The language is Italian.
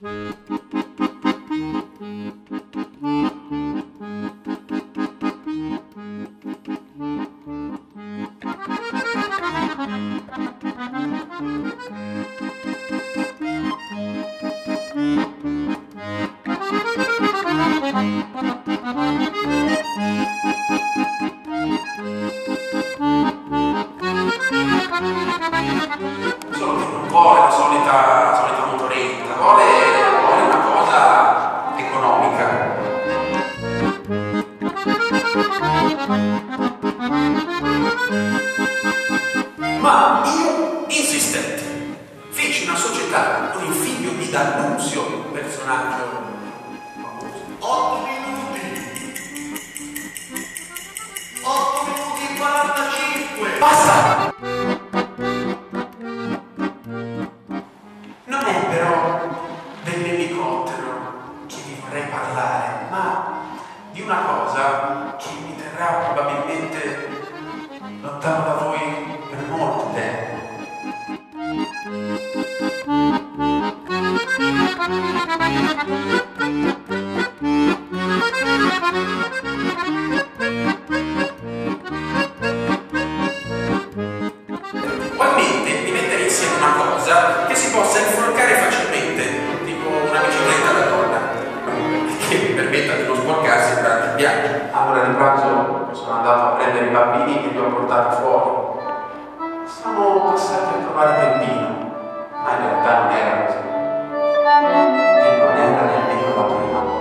Non vuole la solita motoretta, vuole una cosa economica. Ma io, insistente, feci una società con il figlio di D'Annunzio, un personaggio famoso. 8 minuti e 45. Basta! Non è però dell'elicottero che vi vorrei parlare, ma di una cosa che mi terrà probabilmente lontano da voi per molto tempo. Ugualmente di mettere insieme una cosa che si possa inforcare facilmente, tipo una bicicletta da donna, che mi permetta di non sporcarsi durante il viaggio. Allora di pranzo sono andato a prendere i bambini e li ho portati fuori. Siamo passati a trovare Peppino, ma in realtà non era così. E non era nemmeno la prima volta.